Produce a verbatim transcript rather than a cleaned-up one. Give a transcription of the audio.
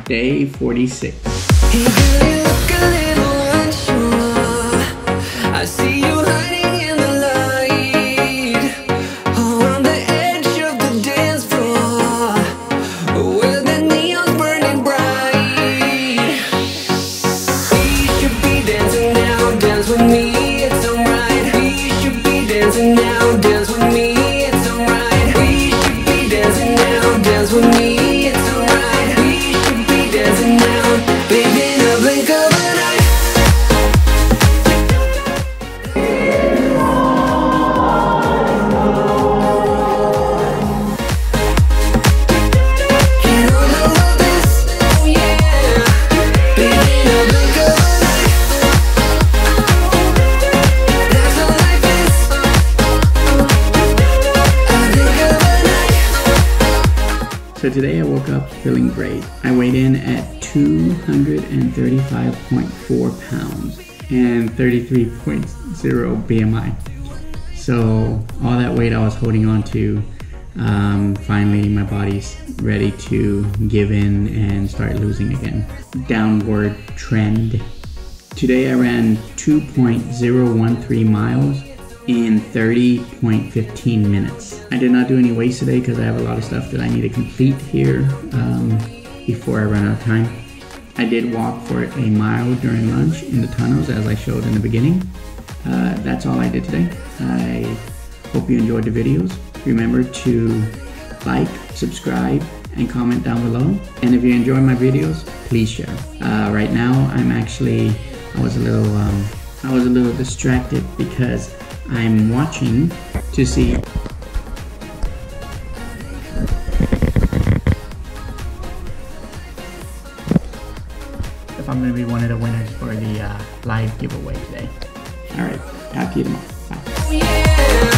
day forty-six. Hey girl, you look a little unsure. I see you hiding in the light, oh, on the edge of the dance floor, where the neon's burning bright. We should be dancing now, dance with me, it's alright. We should be dancing now, dance with me, it's alright. We should be dancing now, dance with me, it's alright. We should be dancing now, baby, in a blink of an eye. Can all of this, oh yeah, baby, in a blink of an eye. That's all life is, a blink of an eye. So today I woke up feeling great. I weighed in at two hundred thirty-five point four pounds and thirty-three point zero B M I. So all that weight I was holding on to, um, finally my body's ready to give in and start losing again. Downward trend. Today I ran two point zero one three miles in thirty point one five minutes. I did not do any weights today because I have a lot of stuff that I need to complete here um, before I run out of time. I did walk for a mile during lunch in the tunnels as I showed in the beginning. Uh, that's all I did today. I hope you enjoyed the videos. Remember to like, subscribe, and comment down below. And if you enjoy my videos, please share. Uh, right now, I'm actually, I was a little, um, I was a little distracted because I'm watching to see if I'm going to be one of the winners for the uh, live giveaway today. Alright, talk to you tomorrow. Bye. Oh yeah.